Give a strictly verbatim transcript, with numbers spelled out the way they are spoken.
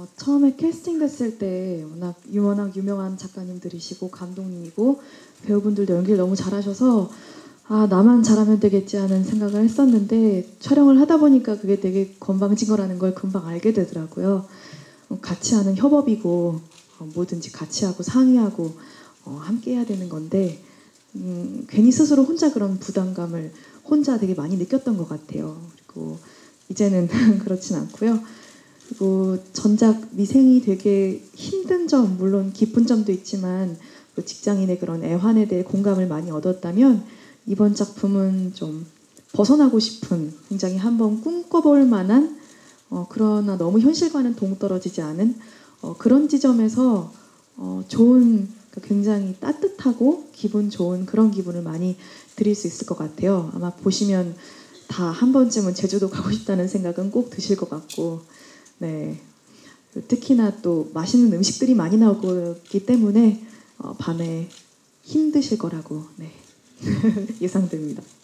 어, 처음에 캐스팅 됐을 때 워낙, 워낙 유명한 작가님들이시고 감독님이고 배우분들도 연기를 너무 잘하셔서 아 나만 잘하면 되겠지 하는 생각을 했었는데 촬영을 하다 보니까 그게 되게 건방진 거라는 걸 금방 알게 되더라고요. 어, 같이 하는 협업이고 어, 뭐든지 같이 하고 상의하고 어, 함께 해야 되는 건데 음, 괜히 스스로 혼자 그런 부담감을 혼자 되게 많이 느꼈던 것 같아요. 그리고 이제는 그렇진 않고요. 그리고 전작 미생이 되게 힘든 점, 물론 기쁜 점도 있지만 또 직장인의 그런 애환에 대해 공감을 많이 얻었다면 이번 작품은 좀 벗어나고 싶은, 굉장히 한번 꿈꿔볼 만한 어, 그러나 너무 현실과는 동떨어지지 않은 어, 그런 지점에서 어, 좋은, 굉장히 따뜻하고 기분 좋은 그런 기분을 많이 드릴 수 있을 것 같아요. 아마 보시면 다 한 번쯤은 제주도 가고 싶다는 생각은 꼭 드실 것 같고, 네. 특히나 또 맛있는 음식들이 많이 나오기 때문에 어, 밤에 힘드실 거라고 네. 예상됩니다.